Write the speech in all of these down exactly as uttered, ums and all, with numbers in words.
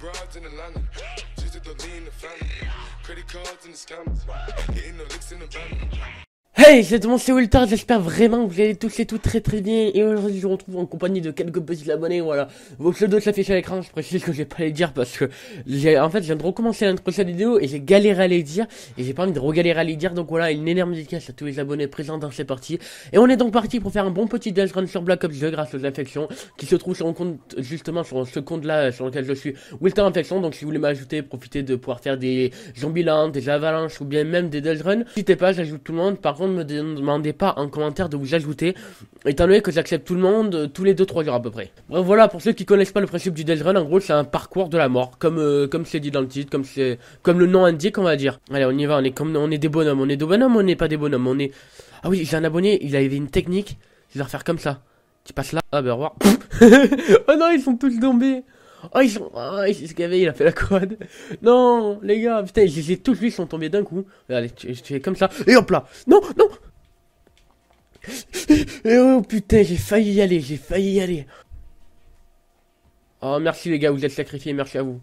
broads in Atlanta. Just to lean the family. Credit cards in the scammers. Getting the licks in the van. Hey, c'est tout le monde, c'est Wiltard, j'espère vraiment que vous allez tous et tout très très bien. Et aujourd'hui, je vous retrouve en compagnie de quelques petits abonnés, voilà. Vos pseudos s'affichent à l'écran, je précise que je vais pas les dire parce que j'ai, en fait, je viens de recommencer l'intro de cette vidéo et j'ai galéré à les dire. Et j'ai pas envie de regalérer à les dire, donc voilà, une énorme dédicace à tous les abonnés présents dans ces parties. Et on est donc parti pour faire un bon petit death run sur Black Ops deux grâce aux infections qui se trouvent sur mon compte, justement sur ce compte-là sur lequel je suis, Wiltard Infection. Donc si vous voulez m'ajouter, profitez de pouvoir faire des Zombieland, des avalanches ou bien même des death runs. N'hésitez pas, j'ajoute tout le monde. Par contre, me demandez pas en commentaire de vous ajouter, étant donné que j'accepte tout le monde euh, tous les deux trois jours à peu près. Bref, voilà, pour ceux qui connaissent pas le principe du death run, en gros c'est un parcours de la mort, comme euh, comme c'est dit dans le titre, comme c'est comme le nom indique, on va dire. Allez, on y va, on est comme on est des bonhommes, on est des bonhommes, on n'est pas des bonhommes, on est. Ah oui, j'ai un abonné, il avait une technique, je vais refaire comme ça. Tu passes là, ah ben au revoir. Oh non, ils sont tous tombés. Oh ils sont, oh, il s'est scavé, il a fait la quad. Non, les gars, putain, je les ai tous vus, ils sont tombés d'un coup. Allez, tu, tu fais comme ça, et hop là. Non, non. Et oh putain, j'ai failli y aller, j'ai failli y aller. Oh merci les gars, vous êtes sacrifiés, merci à vous.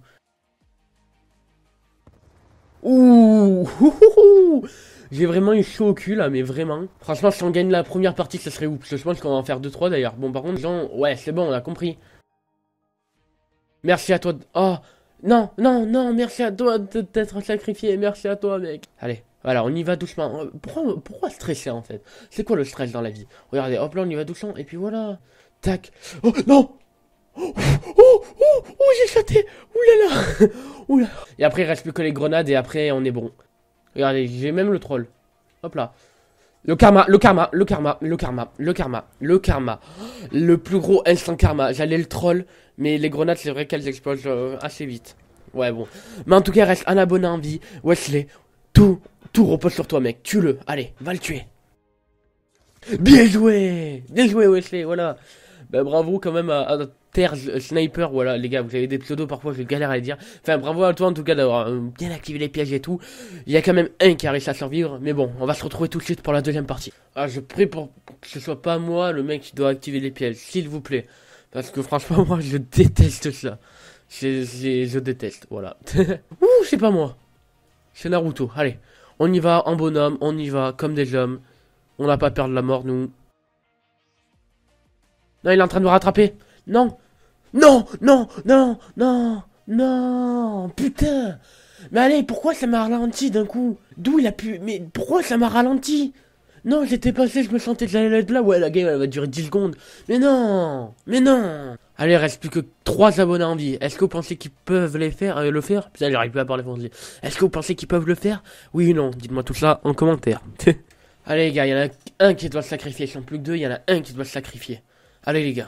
Ouh, ouh, ouh. J'ai vraiment eu chaud au cul là, mais vraiment. Franchement, si on gagne la première partie, ça serait ouf. Parce que je pense qu'on va en faire deux trois d'ailleurs. Bon, par contre, les gens, ouais, c'est bon, on a compris. Merci à toi. De... Oh, non, non, non, merci à toi de t'être sacrifié. Merci à toi, mec. Allez. Voilà, on y va doucement. Pourquoi, pourquoi stresser en fait? C'est quoi le stress dans la vie? Regardez, hop là, on y va doucement. Et puis voilà. Tac. Oh non! Oh, oh, oh, oh j'ai chaté! Oulala! Oula! Et après, il reste plus que les grenades et après, on est bon. Regardez, j'ai même le troll. Hop là. Le karma, le karma, le karma, le karma, le karma, le karma. Le plus gros instant karma. J'allais le troll, mais les grenades, c'est vrai qu'elles explosent euh, assez vite. Ouais, bon. Mais en tout cas, il reste un abonné en vie. Wesley. Tout. Tout repose sur toi, mec. Tue-le. Allez, va le tuer. Bien joué. Bien joué, Wesley. Voilà. Bah, bravo quand même à, à Terre Sniper. Voilà, les gars, vous avez des pseudos parfois, je galère à les dire. Enfin, bravo à toi en tout cas d'avoir euh, bien activé les pièges et tout. Il y a quand même un qui a réussi à survivre. Mais bon, on va se retrouver tout de suite pour la deuxième partie. Ah, je prie pour que ce soit pas moi le mec qui doit activer les pièges, s'il vous plaît. Parce que franchement, moi, je déteste ça. Je, je, je déteste, voilà. Ouh, c'est pas moi. C'est Naruto. Allez. On y va en bonhomme, on y va comme des hommes. On n'a pas peur de la mort, nous. Non, il est en train de me rattraper. Non. Non, non, non, non, non. Putain. Mais allez, pourquoi ça m'a ralenti d'un coup? D'où il a pu... Mais pourquoi ça m'a ralenti? Non, j'étais passé, je me sentais que j'allais être là. Ouais, la game, elle va durer dix secondes. Mais non. Mais non. Allez, il reste plus que trois abonnés en vie. Est-ce que vous pensez qu'ils peuvent les faire, euh, le faire? Putain, j'arrive pas à parler français. Est-ce que vous pensez qu'ils peuvent le faire? Oui ou non? Dites-moi tout ça en commentaire. Allez les gars, il y en a un qui doit se sacrifier. Ils sont plus que deux, il y en a un qui doit se sacrifier. Allez les gars.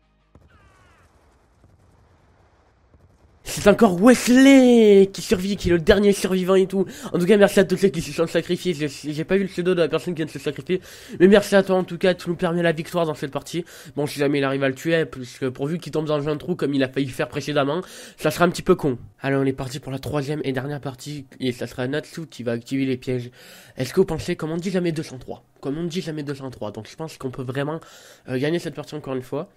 C'est encore Wesley qui survit, qui est le dernier survivant et tout. En tout cas, merci à tous ceux qui se sont sacrifiés. J'ai pas vu le pseudo de la personne qui vient de se sacrifier. Mais merci à toi en tout cas, tu nous permets la victoire dans cette partie. Bon, si jamais il arrive à le tuer, parce que pourvu qu'il tombe dans un trou comme il a failli faire précédemment, ça sera un petit peu con. Allez, on est parti pour la troisième et dernière partie. Et ça sera Natsu qui va activer les pièges. Est-ce que vous pensez, comme on dit jamais deux cent trois? Comme on dit jamais deux cent trois. Donc je pense qu'on peut vraiment euh, gagner cette partie encore une fois.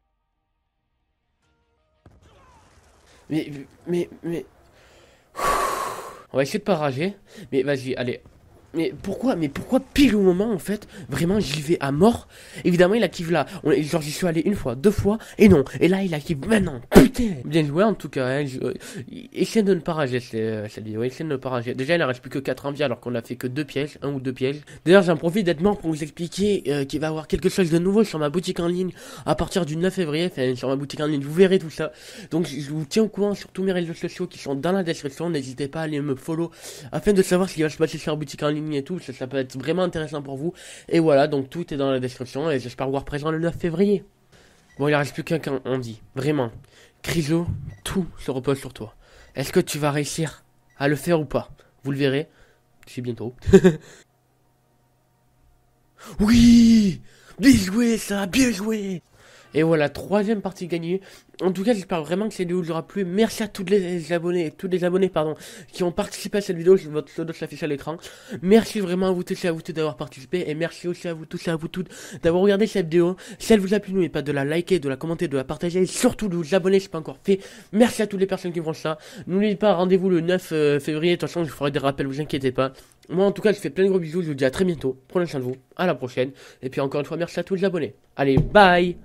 Mais, mais, mais... On va essayer de pas rager. Mais vas-y, allez. Mais pourquoi, mais pourquoi pile au moment, en fait, vraiment, j'y vais à mort. Évidemment, il active là. On, genre, j'y suis allé une fois, deux fois, et non. Et là, il active maintenant. Putain. Bien joué, en tout cas. Hein, je, euh, essayez de ne pas rager cette vidéo. Essayez de ne pas rager. Déjà, il ne reste plus que quatre en vie, alors qu'on a fait que deux pièges, un ou deux pièges. D'ailleurs, j'en profite d'être mort pour vous expliquer euh, qu'il va y avoir quelque chose de nouveau sur ma boutique en ligne à partir du neuf février. Enfin, sur ma boutique en ligne, vous verrez tout ça. Donc, je vous tiens au courant sur tous mes réseaux sociaux qui sont dans la description. N'hésitez pas à aller me follow afin de savoir ce qui va se passer sur la boutique en ligne et tout, ça, ça peut être vraiment intéressant pour vous. Et voilà, donc tout est dans la description et j'espère vous voir présent le neuf février. Bon, il ne reste plus qu'un qu'on dit, vraiment. Criso, tout se repose sur toi. Est-ce que tu vas réussir à le faire ou pas? Vous le verrez, c'est bientôt. Oui, bien joué ça, bien joué. Et voilà, troisième partie gagnée. En tout cas, j'espère vraiment que cette vidéo vous aura plu. Merci à tous les abonnés, tous les abonnés, pardon, qui ont participé à cette vidéo. Votre pseudo s'affiche à l'écran. Merci vraiment à vous tous et à vous tous d'avoir participé. Et merci aussi à vous tous et à vous toutes d'avoir regardé cette vidéo. Si elle vous a plu, n'oubliez pas de la liker, de la commenter, de la partager. Et surtout de vous abonner si ce n'est pas encore fait. Merci à toutes les personnes qui font ça. N'oubliez pas, rendez-vous le neuf février. De toute façon, je vous ferai des rappels, vous inquiétez pas. Moi, en tout cas, je fais plein de gros bisous. Je vous dis à très bientôt. Prenez soin de vous. À la prochaine. Et puis encore une fois, merci à tous les abonnés. Allez, bye!